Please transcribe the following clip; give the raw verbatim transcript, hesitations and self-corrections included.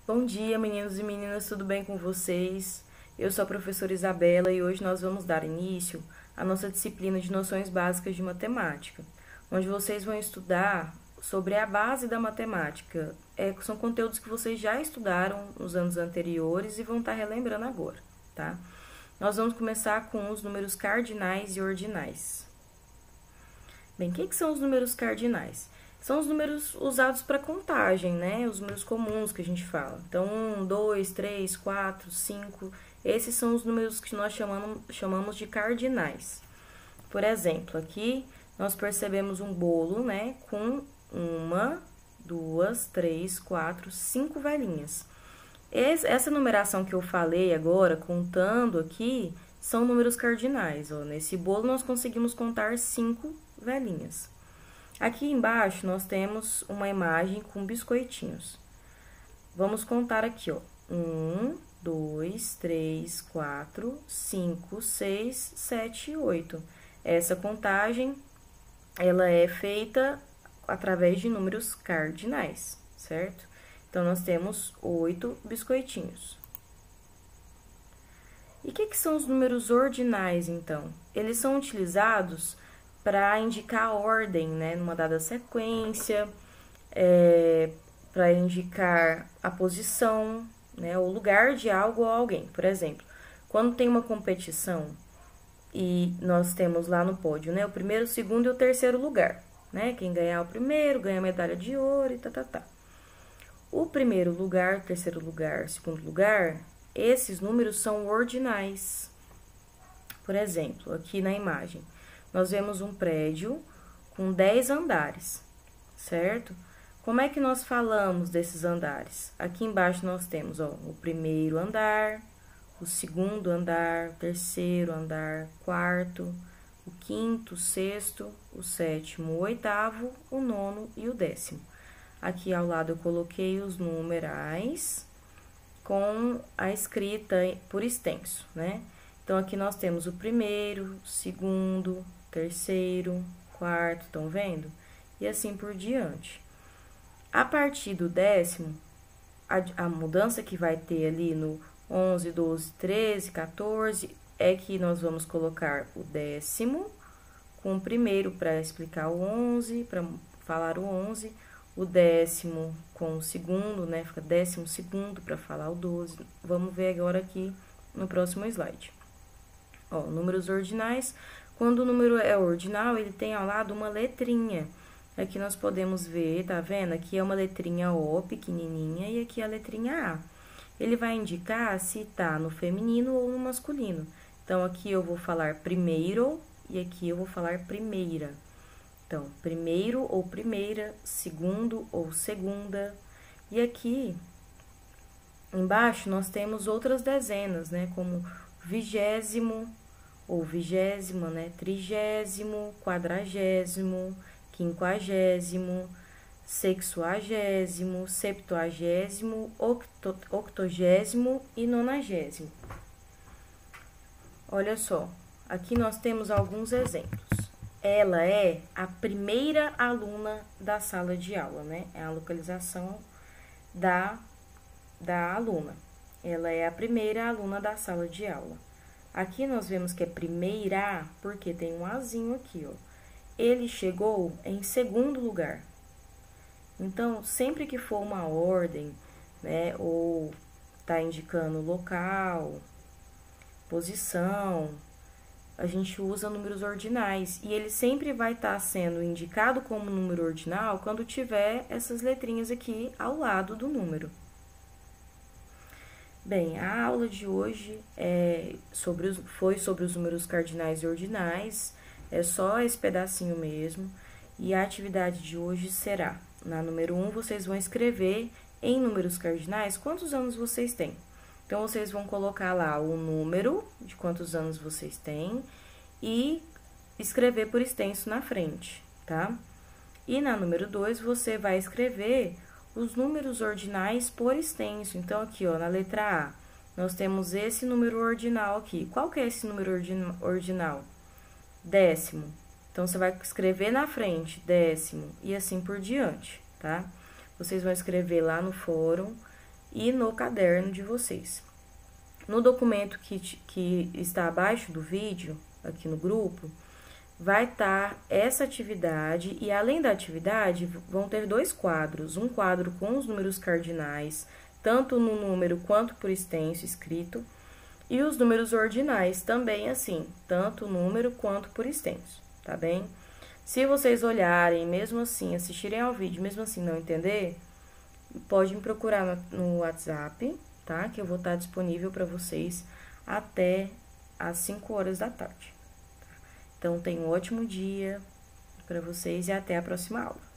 Bom dia, meninos e meninas, tudo bem com vocês? Eu sou a professora Isabela e hoje nós vamos dar início à nossa disciplina de noções básicas de matemática, onde vocês vão estudar sobre a base da matemática. É, são conteúdos que vocês já estudaram nos anos anteriores e vão estar relembrando agora, tá? Nós vamos começar com os números cardinais e ordinais. Bem, o que, que são os números cardinais? São os números usados para contagem, né? Os números comuns que a gente fala. Então, um, dois, três, quatro, cinco. Esses são os números que nós chamamos, chamamos de cardinais. Por exemplo, aqui nós percebemos um bolo, né? Com uma, duas, três, quatro, cinco velhinhas. Esse, essa numeração que eu falei agora, contando aqui, são números cardinais. Ó. Nesse bolo, nós conseguimos contar cinco velhinhas. Aqui embaixo, nós temos uma imagem com biscoitinhos. Vamos contar aqui, ó. Um, dois, três, quatro, cinco, seis, sete e oito. Essa contagem, ela é feita através de números cardinais, certo? Então, nós temos oito biscoitinhos. E o que, que são os números ordinais, então? Eles são utilizados para indicar a ordem, né, numa dada sequência, é, para indicar a posição, né, o lugar de algo ou alguém. Por exemplo, quando tem uma competição e nós temos lá no pódio, né, o primeiro, o segundo e o terceiro lugar, né, quem ganhar o primeiro ganha a medalha de ouro e tá, tá, tá. O primeiro lugar, o terceiro lugar, o segundo lugar, esses números são ordinais. Por exemplo, aqui na imagem, nós vemos um prédio com dez andares, certo? Como é que nós falamos desses andares? Aqui embaixo nós temos, ó, o primeiro andar, o segundo andar, o terceiro andar, quarto, o quinto, o sexto, o sétimo, o oitavo, o nono e o décimo. Aqui ao lado eu coloquei os numerais com a escrita por extenso, né? Então, aqui nós temos o primeiro, segundo, terceiro, quarto, estão vendo? E assim por diante. A partir do décimo, a, a mudança que vai ter ali no onze, doze, treze, quatorze, é que nós vamos colocar o décimo com o primeiro para explicar o onze, para falar o onze, o décimo com o segundo, né? Fica décimo segundo para falar o doze. Vamos ver agora aqui no próximo slide. Ó, números ordinais. Quando o número é ordinal, ele tem ao lado uma letrinha. Aqui nós podemos ver, tá vendo? Aqui é uma letrinha O pequenininha e aqui a letrinha A. Ele vai indicar se tá no feminino ou no masculino. Então, aqui eu vou falar primeiro e aqui eu vou falar primeira. Então, primeiro ou primeira, segundo ou segunda. E aqui embaixo nós temos outras dezenas, né? Como vigésimo ou vigésima, né? Trigésimo, quadragésimo, quinquagésimo, sexuagésimo, septuagésimo, octo, octogésimo e nonagésimo. Olha só, aqui nós temos alguns exemplos. Ela é a primeira aluna da sala de aula, né? É a localização da, da aluna. Ela é a primeira aluna da sala de aula. Aqui nós vemos que é primeira, porque tem um azinho aqui, ó. Ele chegou em segundo lugar. Então, sempre que for uma ordem, né, ou tá indicando local, posição, a gente usa números ordinais. E ele sempre vai estar tá sendo indicado como número ordinal quando tiver essas letrinhas aqui ao lado do número. Bem, a aula de hoje é sobre os, foi sobre os números cardinais e ordinais, é só esse pedacinho mesmo, e a atividade de hoje será, na número um, vocês vão escrever em números cardinais quantos anos vocês têm. Então, vocês vão colocar lá o número de quantos anos vocês têm e escrever por extenso na frente, tá? E na número dois, você vai escrever os números ordinais por extenso. Então, aqui, ó, na letra A, nós temos esse número ordinal aqui. Qual que é esse número ordinal? Décimo. Então, você vai escrever na frente, décimo, e assim por diante, tá? Vocês vão escrever lá no fórum e no caderno de vocês. No documento que, que está abaixo do vídeo, aqui no grupo, vai estar essa atividade e, além da atividade, vão ter dois quadros. Um quadro com os números cardinais, tanto no número quanto por extenso escrito, e os números ordinais também assim, tanto número quanto por extenso, tá bem? Se vocês olharem, mesmo assim, assistirem ao vídeo, mesmo assim não entender, pode me procurar no WhatsApp, tá? Que eu vou estar disponível para vocês até às cinco horas da tarde. Então, tenham um ótimo dia para vocês e até a próxima aula.